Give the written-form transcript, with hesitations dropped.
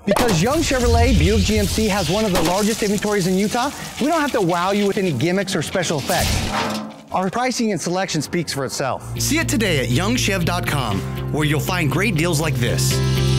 Because Young Chevrolet Buick GMC has one of the largest inventories in Utah, we don't have to wow you with any gimmicks or special effects. Our pricing and selection speaks for itself. See it today at youngchev.com, where you'll find great deals like this.